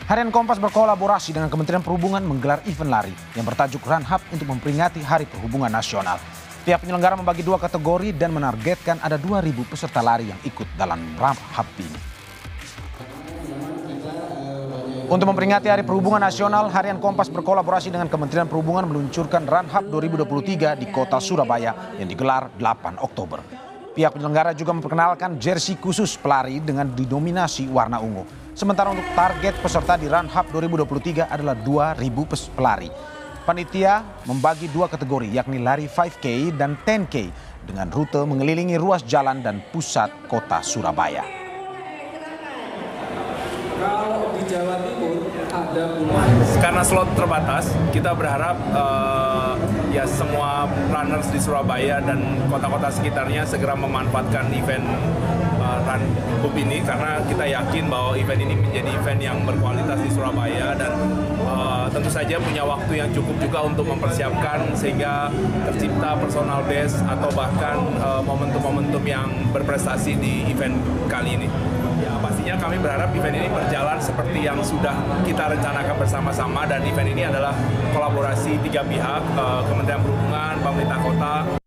Harian Kompas berkolaborasi dengan Kementerian Perhubungan menggelar event lari yang bertajuk Run Hub untuk memperingati Hari Perhubungan Nasional. Pihak penyelenggara membagi dua kategori dan menargetkan ada 2.000 peserta lari yang ikut dalam Run Hub ini. Untuk memperingati Hari Perhubungan Nasional, Harian Kompas berkolaborasi dengan Kementerian Perhubungan meluncurkan Run Hub 2023 di kota Surabaya yang digelar 8 Oktober. Pihak penyelenggara juga memperkenalkan jersey khusus pelari dengan didominasi warna ungu. Sementara untuk target peserta di Run Hub 2023 adalah 2.000 pelari. Panitia membagi dua kategori yakni lari 5K dan 10K dengan rute mengelilingi ruas jalan dan pusat kota Surabaya. Kalau di Jawa Timur ada karena slot terbatas, kita berharap ya semua runners di Surabaya dan kota-kota sekitarnya segera memanfaatkan event Run Hub ini karena kita yakin bahwa event ini menjadi event yang berkualitas di Surabaya dan tentu saja punya waktu yang cukup juga untuk mempersiapkan sehingga tercipta personal best atau bahkan momentum-momentum yang berprestasi di event kali ini. Ya, pastinya kami berharap event ini berjalan seperti yang sudah kita rencanakan bersama-sama dan event ini adalah kolaborasi tiga pihak, Kementerian Perhubungan, pemerintah kota.